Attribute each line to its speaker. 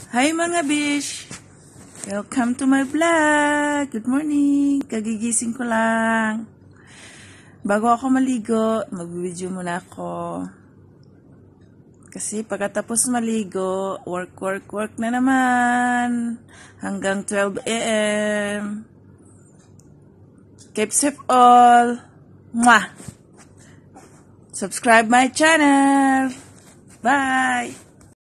Speaker 1: Hi mga bish! Welcome to my vlog! Good morning! Kagigising ko lang. Bago ako maligo, mag-video muna ako. Kasi pagkatapos maligo, work na naman. Hanggang 12 a.m. Keep safe all! Mwah! Subscribe my channel! Bye!